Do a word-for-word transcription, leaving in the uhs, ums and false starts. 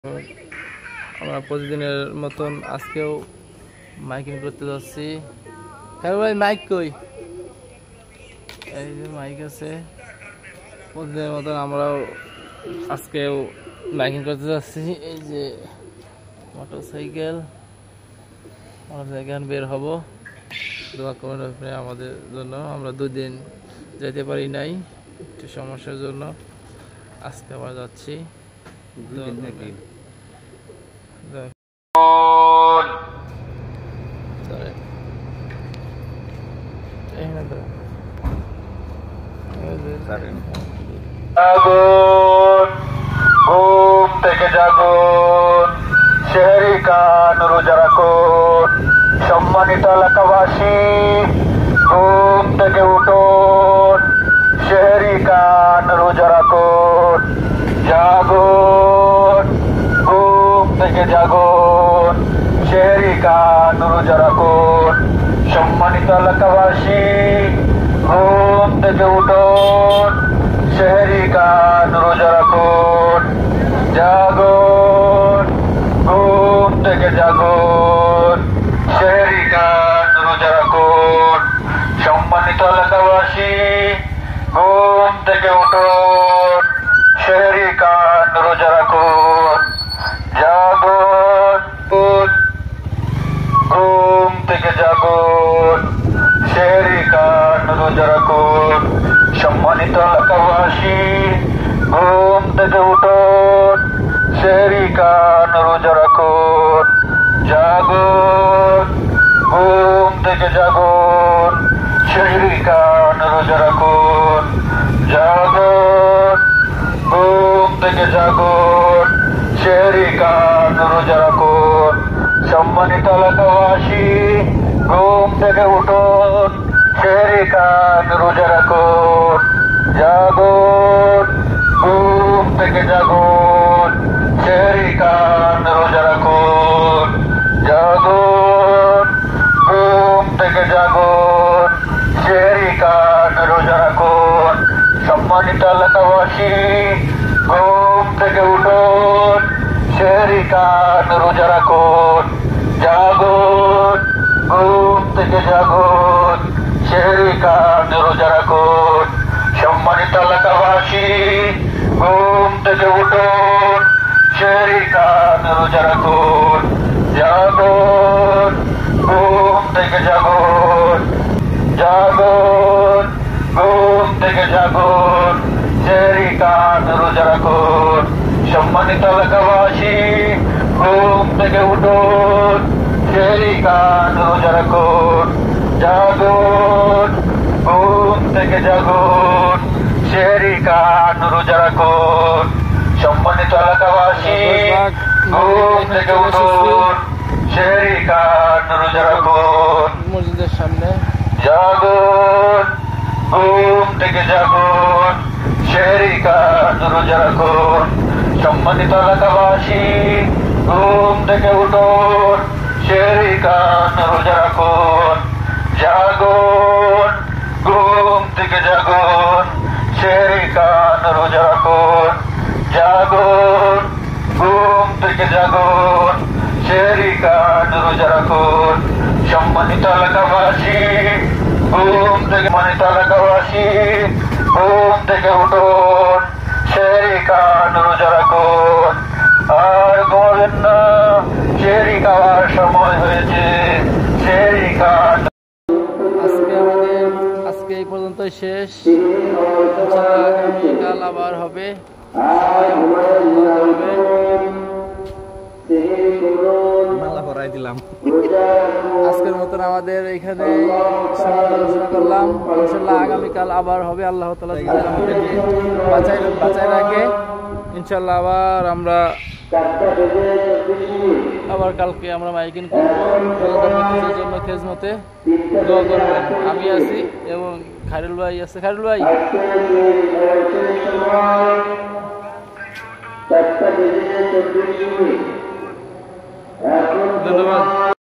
আমরা প্রতিদিনের মতন আজকেও মাইকিং করতে যাচ্ছি। হ্যাঁ ভাই, মাইক কই? এই যে মাইক আছে। প্রতিদিনের মতন আমরাও আজকেও মাইকিং করতে যাচ্ছি। এই যে মোটরসাইকেল মোটরসাইকেল বের হব। দোয়া করুন আমাদের জন্য। আমরা দুই দিন যেতে পারি নাই একটু সমস্যার জন্য, আজকে আবার যাচ্ছি। ঘুম থেকে জাগুন, শেহরি কান রোজা রাখুন। সম্মানিত এলাকাবাসী, ঘুম থেকে উঠুন, শেহরি কান রোজা রাখুন। জাগুন, ঘুম থেকে জাগুন, শেহরি কান রোজা রাখুন। সম্মানিত এলাকাবাসী, ঘুম থেকে উঠুন, শেহরি কান রোজা রাখুন। জাগুন, ঘুম থেকে জাগুন, শেহরি কান রোজা রাখুন। সম্মানিত এলাকাবাসী, ঘুম থেকে উঠুন, শেহরি কান রোজা রাখুন। জাগুন, ঘুম থেকে জাগুন, শেহরি কান রোজা রাখুন। সম্মানিত এলাকাবাসী, ঘুম থেকে উঠুন, শেহরি কান রোজা রাখুন। জাগুন, ঘুম থেকে জাগুন, শেহরি কান রোজা রাখুন। জাগুন, ঘুম থেকে জাগুন, শেহরি কান রোজা রাখুন। সম্মানিত এলাকাবাসী, ঘুম থেকে উঠুন, শেহরি কান রোজা রাখুন। জাগুন, ঘুম থেকে জাগুন, শেহরি কান রোজা রাখুন। জাগুন, ঘুম থেকে জাগুন, শেহরি কান রোজা রাখুন। সম্মানিত এলাকাবাসী, ঘুম থেকে উঠুন, শেহরি কান রোজা রাখুন। জাগুন, ঘুম থেকে জাগুন, শেহরি কান রোজা রাখুন। সম্মানিত এলাকাবাসী, ঘুম থেকে উঠুন, শেহরি কান রোজা রাখুন। জাগুন, ঘুম থেকে জাগুন, জাগুন, ঘুম থেকে জাগুন, শেহরি কান রোজা রাখুন। সম্মানিত এলাকাবাসী, ঘুম থেকে উঠুন, শেহরি কান রোজা রাখুন। জাগুন, ঘুম থেকে জাগুন, শেহরি কান রোজা রাখুন। সম্মানিত এলাকাবাসী, ঘুম থেকে উঠুন, শেহরি কান রোজা রাখুন। মসজিদের সামনে। জাগুন, ঘুম থেকে জাগুন, শেহরি কান রোজা রাখুন। সম্মানিত এলাকাবাসী, ঘুম থেকে উঠুন, শেহরি কান রোজা রাখুন। জাগুন, ঘুম থেকে জাগুন, শেহরি কান রোজা রাখুন। জাগুন, ঘুম থেকে জাগুন, শেহরি কান রোজা রাখুন। সম্মানিত এলাকাবাসী, ঘুম থেকে সম্মানিত এলাকাবাসী, ঘুম থেকে উঠুন, শেহরি কান রোজা রাখুন। আর ঘুমাবেন না, শেহরি খাওয়ার সময় হয়েছে। শেহরি কান। আজকে আমাদের আজকে এই পর্যন্তই শেষ। কাল আবার হবে। মালা পরাই দিলাম। আজকের মতন আমাদের এখানে আলোচনা করলাম। ইনশাল্লাহ আগামীকাল আবার হবে। আল্লাহ তাআলা আমাদেরকে বাঁচাই বাঁচাই রাখে। ইনশাল্লাহ আবার আমরা আবার কালকে আমরা মাইকিং করবো জন্য খেজমতে দোয়া করবেন। আমি আছি এবং খায়রুল ভাই আছে। খায়রুল ভাই, ধন্যবাদ।